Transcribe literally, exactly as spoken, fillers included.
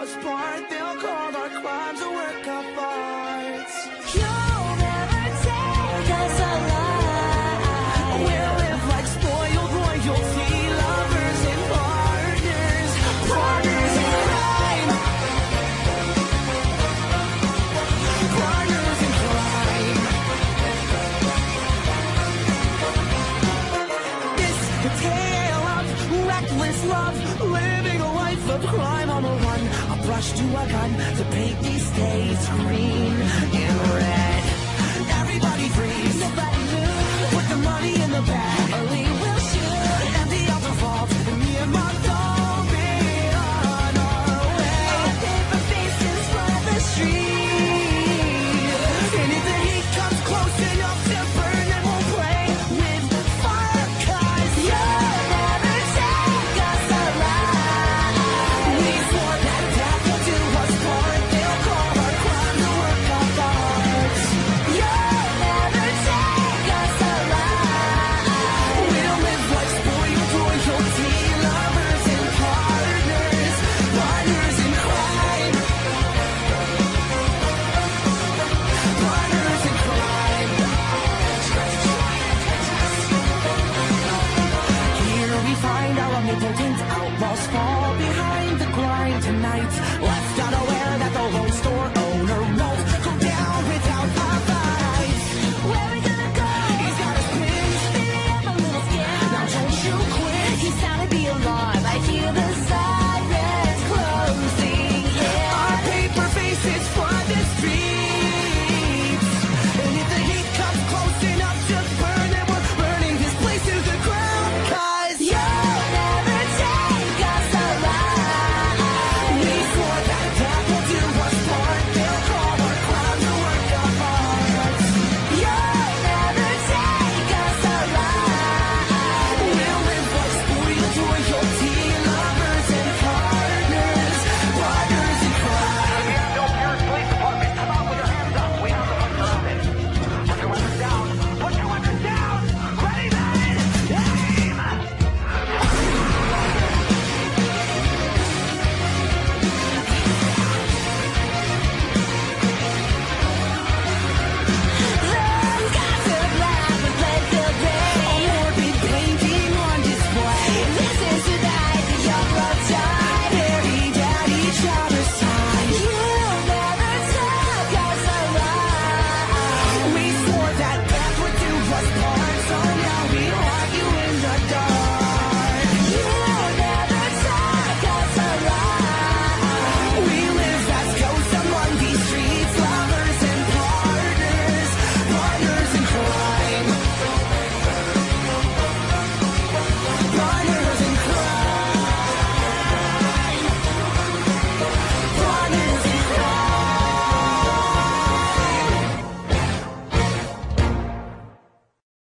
us part. They'll call our crimes a work of art. You'll never take us alive. We'll live like spoiled royalty, lovers and partners, partners in crime, partners in crime. This the tale of reckless love, living a life of crime on the run. A brush to a gun to paint these days green and red. Everybody freeze. Nobody